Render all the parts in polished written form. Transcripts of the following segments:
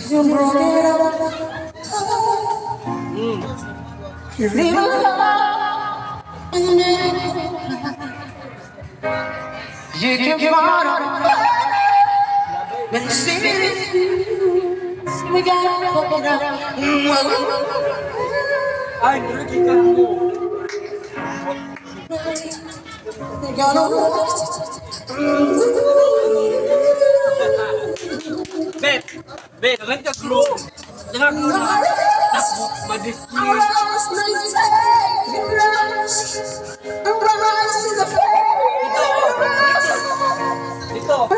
You brought it up. You leave a love in me. You can find when you see it. We gotta fuck it up. Ay, really can go. They gonna Bet, let the crew. Jangan crew. Madis ni. Dito.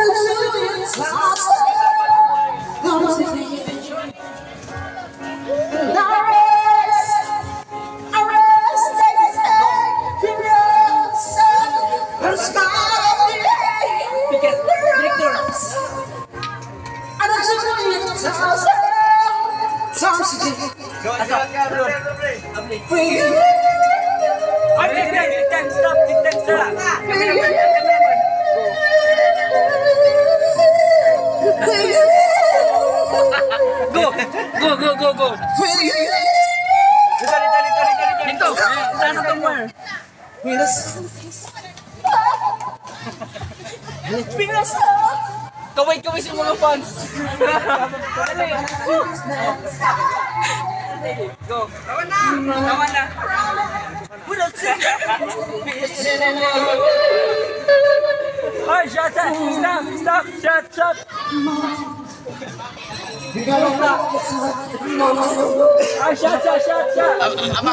Go. Dito. Sana tumor. Kaway sa mga fans. Go. Tawa na. Ay, shot. Stop. Shot. Ay, shot. Ambak.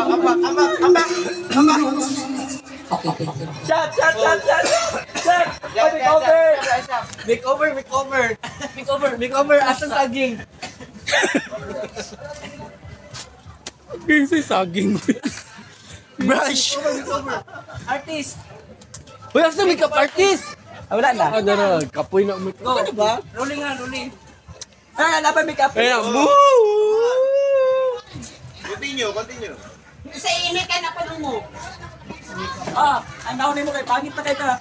Shot. Makeover. Asang saging. Kasi saging. Brush. Artist. Uy, asa makeup artist? Wala na. Ada na, kapoy na umit. Go. Ano ba? Rolling. Dapat makeup. Kaya, boo! Continue. Sa init ka na pa mo. Ang naon mo kay pangit pa kay ka.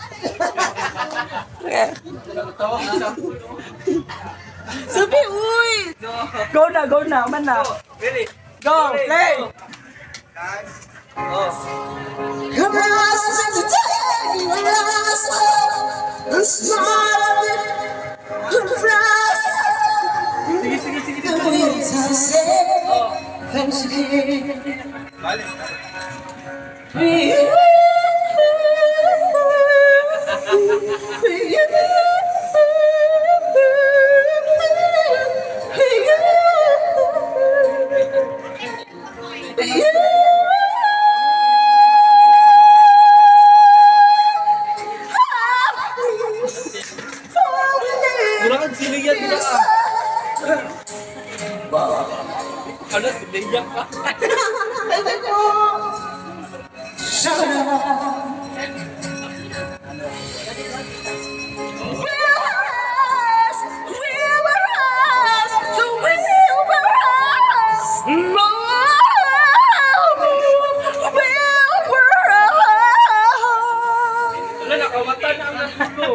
Sabi, uy! Go na. Man na. Ready? Go. Play. Come on, the day, and smile and frost. Sige. Thanks again. Balik. Kurang siligan kita. Ada siligan ka. Wala nakawatan na ang nasuko.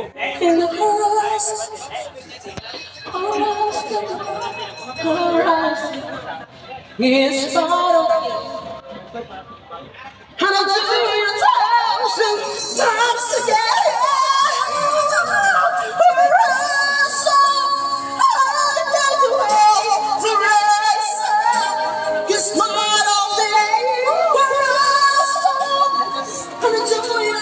It's bottle, and I'll do it 1,000 times again. You smile all day, and I'll do it